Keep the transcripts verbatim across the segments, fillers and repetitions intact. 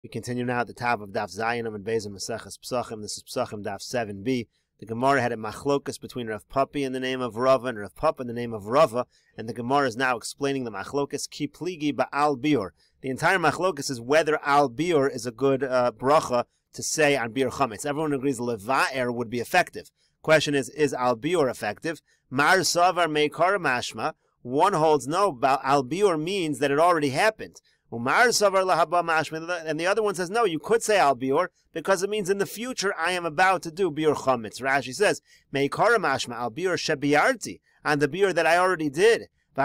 We continue now at the top of Daf Zayin and Beis Maseches Pesachim. This is Pesachim Daf seven b. The Gemara had a machlokas between Rav Papi in the name of Rava and Rav Papa in the name of Rava, and the Gemara is now explaining the machlokas ki pligi ba'al biur. The entire machlokas is whether al biur is a good uh, bracha to say on biur chametz. Everyone agrees leva'er would be effective. Question is, is al biur effective? Mar savar meikar mashma. One holds no, al biur means that it already happened. And the other one says, no, you could say al biur because it means in the future I am about to do biur chametz. Rashi says, meikara mashma al biur shebiarti, on the biur that I already did. He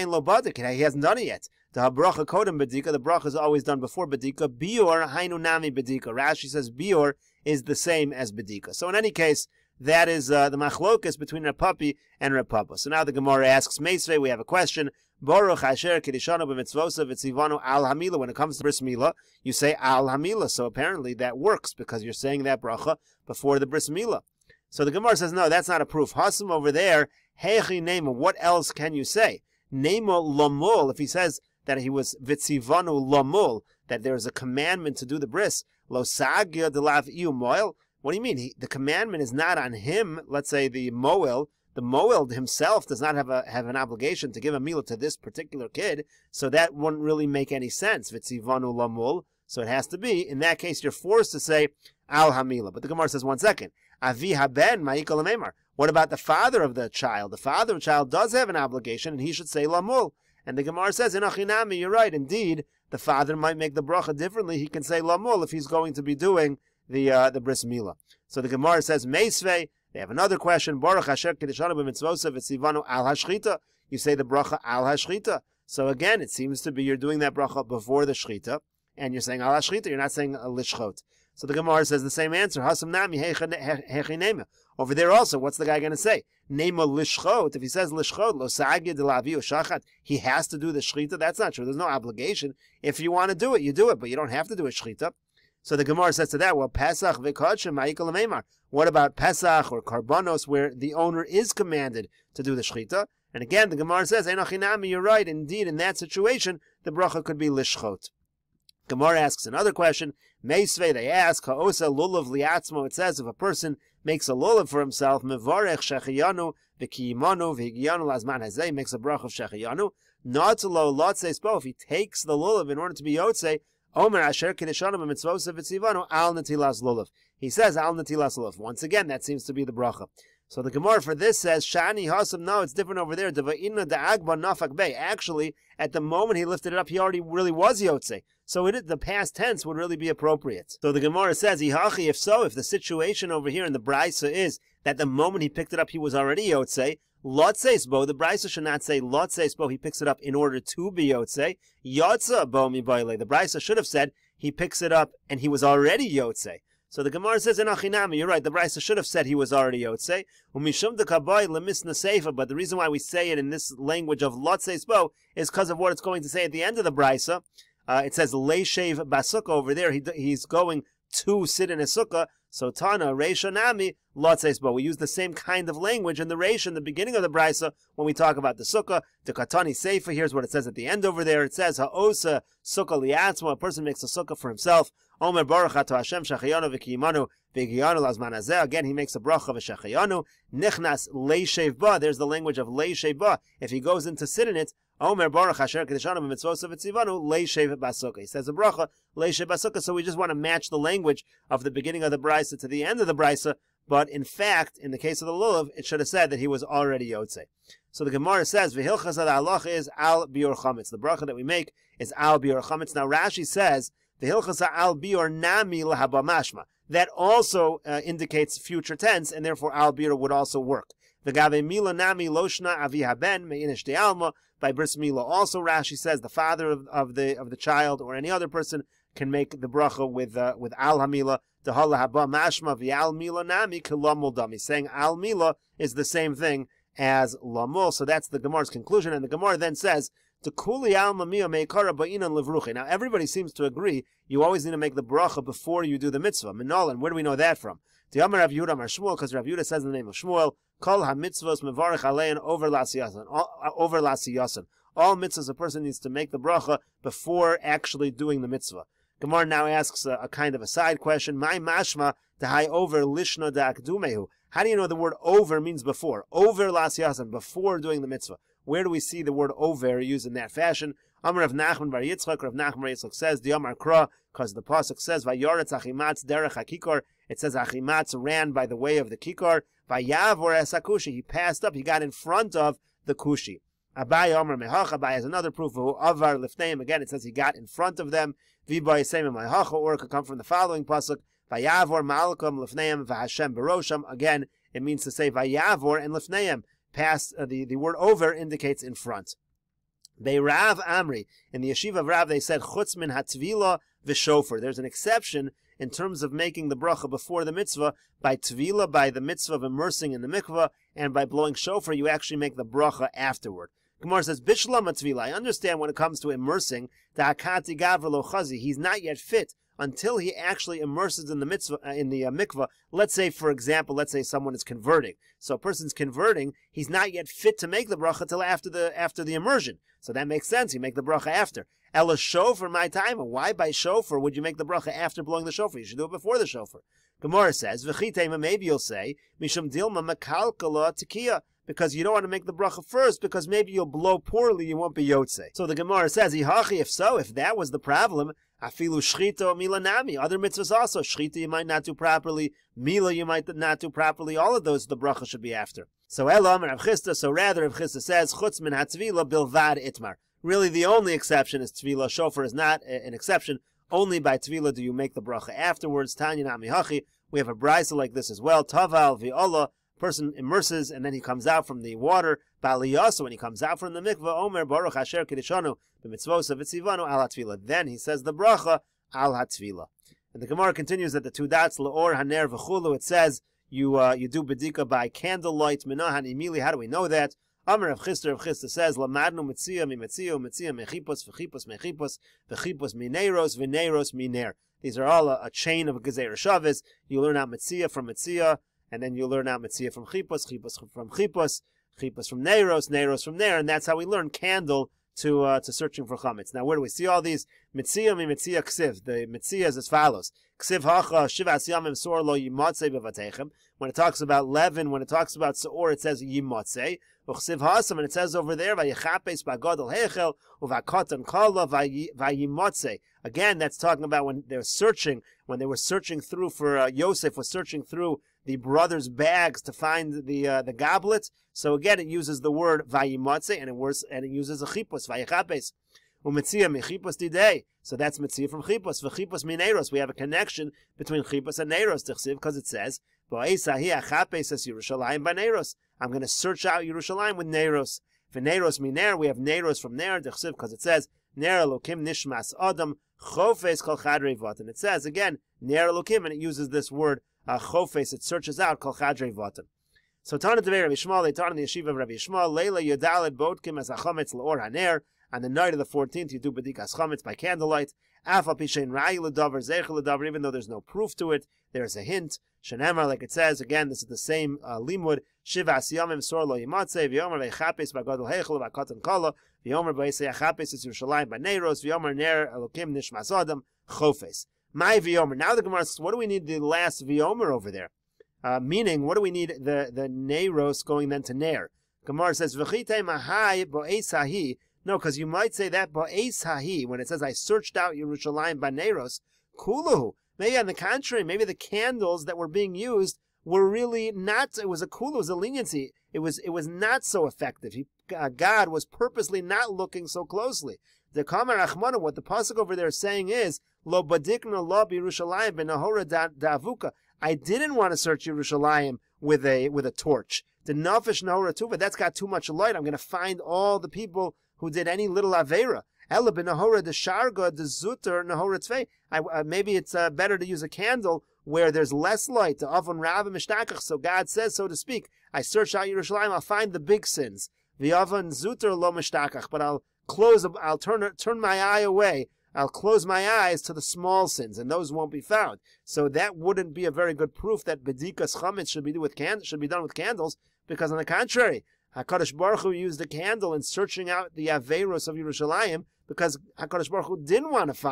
hasn't done it yet. The bracha kodem bedika, the bracha is always done before bedika. Biur hainu nami bedika. Rashi says biur is the same as bedika. So in any case, that is uh, the machlokas between Rav Papi and Rav Papa. So now the Gemara asks Meisvei, we have a question. Baruch Asher Kedishanu b'mitzvosav v'tzivanu al hamila. When it comes to bris milah, you say al hamila. So apparently that works because you're saying that bracha before the bris milah. So the Gemara says, no, that's not a proof. Hasam over there, heichi nema. What else can you say? Nema lamul. If he says that he was v'tzivanu lamul, that there is a commandment to do the bris, lo sagya delav iu moil. What do you mean? He, the commandment is not on him. Let's say the moel, the moel himself does not have a have an obligation to give a milah to this particular kid. So that wouldn't really make any sense. V'tzivanu lamul. So it has to be. In that case, you're forced to say al hamila. But the Gemara says one second. Avi haben ma'ikol memar. What about the father of the child? The father of the child does have an obligation, and he should say lamul. And the Gemara says in achinami, you're right. Indeed, the father might make the bracha differently. He can say lamul if he's going to be doing the uh, the bris milah. So the Gemara says meisvei. They have another question. Baruch Asher Kedishanu b'mitzvosav v'tzivanu al hashchita. You say the bracha al hashchita. So again, it seems to be you're doing that bracha before the shchita, and you're saying al hashchita. You're not saying lishchot. So the Gemara says the same answer. Hasam nami hechi nema. Over there also, what's the guy going to say? Nema lishchot. If he says lishchot, lo sagya de lavi shachat, he has to do the shchita. That's not true. There's no obligation. If you want to do it, you do it, but you don't have to do a shchita. So the Gemara says to that, well, Pesach v'kodshem ma'ikol meimar. What about Pesach or Karbanos, where the owner is commanded to do the shchita? And again, the Gemara says, Einochinami, you're right. Indeed, in that situation, the bracha could be lishchot. Gemara asks another question. Meisvei, they ask, Ha'osa lulav liatzmo. It says, if a person makes a lulav for himself, mevarech shechiyanu v'kiyimanu v'higiyanu lazman hazeh, makes a bracha of shechiyanu, not lo lotzei spo. If he takes the lulav in order to be yotzei, Omer Asher Kedishanu b'mitzvosav v'tzivanu al netilas lulav. He says al netilas lulav. Once again, that seems to be the bracha. So the Gemara for this says Shani Hasam. No, it's different over there. Deva'ina da'agba nafak bey. Actually, at the moment he lifted it up, he already really was yotzei. So it, the past tense would really be appropriate. So the Gemara says Ihachi. If so, if the situation over here in the Brisa is that the moment he picked it up, he was already yotzei. Lotzeis bo, the Brisa should not say Lotzeis bo, he picks it up in order to be Yotzei. Yotza bo mi boile. The Brisa should have said he picks it up and he was already Yotzei. So the Gemara says in Achinami, you're right, the Brisa should have said he was already Yotzei. Umishum de kaboy lemisna seifa, but the reason why we say it in this language of Lotzeis bo is because of what it's going to say at the end of the Brisa. Uh, it says Leishev basukah over there. He, he's going to sit in a sukkah. So Tana, Reisha Nami, Lotzeis bo. We use the same kind of language in the Reish in the beginning of the Brisa when we talk about the Sukkah. The Katani Seifa, here's what it says at the end over there. It says, Ha'osa Sukkah liatzma, a person makes a Sukkah for himself. Omer Baruch Ato Hashem Shachayanu v'kiyimanu v'giyanu lazman hazeh. Again, he makes a bracha of a Shachayanu. Nichnas leishev ba. There's the language of leishev ba. If he goes in to sit in it, Omer Baruch Asher Kedishanu b'mitzvosav v'tzivanu leishev basukah. He says a bracha leishev basukah. So we just want to match the language of the beginning of the Brisa to the end of the Brisa. But in fact, in the case of the lulav, it should have said that he was already yotzei. So the Gemara says, "V'hilchas halacha is al biur chametz." The bracha that we make is al biur chametz. Now Rashi says, "V'hilchas al biur nami lahaba mashma." That also uh, indicates future tense, and therefore al biur would also work. V'gave mila nami loshna avi haben me'inish de'alma. By bris milah, also Rashi says the father of, of the of the child or any other person can make the bracha with uh, with al hamila. The hala haba mashma v'al mila nami kilamul dami. Saying al mila is the same thing as lamul. So that's the Gemara's conclusion, and the Gemara then says to kuli alma mia meikara ba'inan livruchi. Now everybody seems to agree you always need to make the bracha before you do the mitzvah. Minolan, where do we know that from? The Amar Rav Yehuda Amar Shmuel, because Rav Yehuda says in the name of Shmuel, Kol ha-mitzvos mevarech alein over lasiyasan. Over lasiyasan. All mitzvahs a person needs to make the bracha before actually doing the mitzvah. Gemara now asks a, a kind of a side question. My mashma tahai over lishna da'akdumehu. How do you know the word over means before? Over las yasan, before doing the mitzvah. Where do we see the word over used in that fashion? Amar Rav Nachman bar Yitzchak, Rav Nachman bar Yitzchak says, the Amar Kra, because the pasuk says, Vayoretz achimatz derech hakikar. It says achimatz ran by the way of the kikar. Vayavor es hakushi. He passed up, he got in front of the kushi. Abai Amar Mehach. Abai has another proof of Avar Lifneim. Again, it says he got in front of them. Vibai Yisem Mehacha, or it could come from the following pasuk. Vayavor Malkam Lifneim V'Hashem Berosham. Again, it means to say Vayavor and Lifneim. Past uh, the the word over indicates in front. Beirav Amri, in the yeshiva of Rav, they said Chutz min hatvila v'shofar. There's an exception in terms of making the bracha before the mitzvah by tvila, by the mitzvah of immersing in the mikvah, and by blowing shofar, you actually make the bracha afterward. Gemara says Bishlam hatvila. I understand when it comes to immersing, Ta'akati gavra lo chazi. He's not yet fit until he actually immerses in the mitzvah, uh, in the uh, mikvah. Let's say, for example, let's say someone is converting. So a person's converting, he's not yet fit to make the bracha till after the after the immersion. So that makes sense. You make the bracha after. Ela shofar my time. Why by shofar would you make the bracha after blowing the shofar? You should do it before the shofar. Gemara says, V'chitema, maybe you'll say, Mishum dilma makalkala tekiya, because you don't want to make the bracha first, because maybe you'll blow poorly, you won't be yotze. So the Gemara says, Ihachi, if so, if that was the problem, afilu shchita milanami. Other mitzvahs also. Shchita you might not do properly. Mila you might not do properly. All of those the bracha should be after. So Elam and Rav Chisda, so rather Rav Chisda says, Chutz min hatvila bilvad itmar. Really the only exception is tvila. Shofar is not an exception. Only by tvila do you make the bracha afterwards. Tanya nami hachi. We have a brisa like this as well. Taval v'olah. Person immerses and then he comes out from the water. Ba'aliyasa, when he comes out from the mikvah, Omer Baruch Asher Kedishanu b'mitzvosa v'tzivanu al hatvila. Then he says the bracha al hatvila. And the Gemara continues that the two dots leor haner v'chulu. It says you uh, you do bedika by candlelight. Minahan imili. How do we know that? Amar of Chisda of Chisda says lamadnu mitzia mi mitzia mitzia mechipos v'chipos mechipos v'chipos mineros v'neros miner. These are all a, a chain of gezeira shavis. You learn out mitzia from mitzia. And then you learn out Mitzvah from Chipos, Chipos from Chipos, Chipos from Neiros, Neiros from there, and that's how we learn candle to uh, to searching for Chametz. Now, where do we see all these? Mitzvah mi Mitzvah Ksiv. The Mitzvah is as follows. Ksiv hacha shivas yamim sor lo yimatzei bevatechem. When it talks about leaven, when it talks about seor, it says yimatzei. Uchsiv hasam, and it says over there, vayechapes bagadol hechel, uvakotan kala vayimatzei. Again, that's talking about when they're searching, when they were searching through for, uh, Yosef was searching through the brothers' bags to find the uh, the goblet. So again, it uses the word vayimotze, and it works, and it uses a chipos vayechapes umetzia mechipos didei. So that's metzia from chipos v'chipos mineros. We have a connection between chipos and neros tichsiv because it says bo'esahi achapes es Yerushalayim b'neros. I'm going to search out Yerushalayim with neros. V'neros miner, we have neros from ner tichsiv because it says ner elokim nishmas adam chofes kol chadrei vot, and it says again ner elokim, and it uses this word. Uh, Chofes, it searches out Kol Chadrei Votan. So Tana Tevei Rabbi Yishmael, they taught in the yeshiva of Rabbi Yishmael, Leila Yodaled Bodkim as Achometz L'or Haner. On the night of the fourteenth, you do Bedikas Chometz by candlelight. Afal Pishein Rai L'Davar Zeichel L'Davar, even though there's no proof to it, there's a hint. Shenemar, like it says, again, this is the same uh, limud. Shiva Asiyamim Sor Lo Yimatzeh, V'yomer V'echapes B'Gadol Heichel V'Katan Kala, V'yomer V'Esei Achapes Es Yerushalayim B'Neiros, V'yomer Ner Elokim Nishmas Adam, Chofes. My V'yomer. Now the Gemara says, what do we need the last V'yomer over there? Uh, meaning, what do we need the, the Neiros going then to Ner? Gemara says, V'chitei mahai bo'es hahi. No, because you might say that bo'es hahi, when it says, I searched out Yerushalayim by Neiros, kuluhu. Maybe on the contrary, maybe the candles that were being used were really not, it was a kulu, it was a leniency. It was, it was not so effective. He, uh, God was purposely not looking so closely. The Kamar Achmana, what the pasuk over there is saying is, Lo badikna lo b'Yerushalayim b'nahora da'avuka. I didn't want to search Yerushalayim with a with a torch. The nafish nahora tuva, that's got too much light. I'm going to find all the people who did any little avera. Ela b'nahora de sharga de zuter nahora tvei. Uh, maybe it's uh, better to use a candle where there's less light. The avon rav mishtakach. So God says, so to speak, I search out Yerushalayim, I'll find the big sins. The avon zuter lo mishtakach, but I'll close. I'll turn turn my eye away. I'll close my eyes to the small sins, and those won't be found. So that wouldn't be a very good proof that bedikas chametz should be do with can should be done with candles, because on the contrary, HaKadosh Baruch Hu used the candle in searching out the averos of Yerushalayim, because HaKadosh Baruch Hu didn't want to find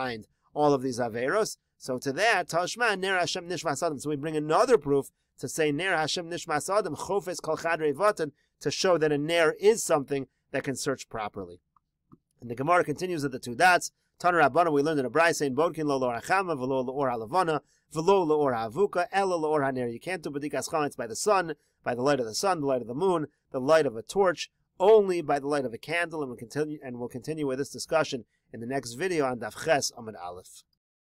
all of these Averos. So to that, Tashma, Ner Hashem Nishmas Adam. So we bring another proof to say Ner Hashem Nishmas Adam, Chofes Kol Chadrei Vatan, to show that a Ner is something that can search properly. And the Gemara continues with the two dots. Taner Rabbana, we learned in a Brayse saying, Bodkin lo lor hachama, v'lo lor halavana, v'lo lor havuka, ela lor haner. You can't do bedikas chametz by the sun, by the light of the sun, the light of the moon, the light of a torch, only by the light of a candle. And we'll continue, and we'll continue with this discussion in the next video on Daf Ches Amud Aleph.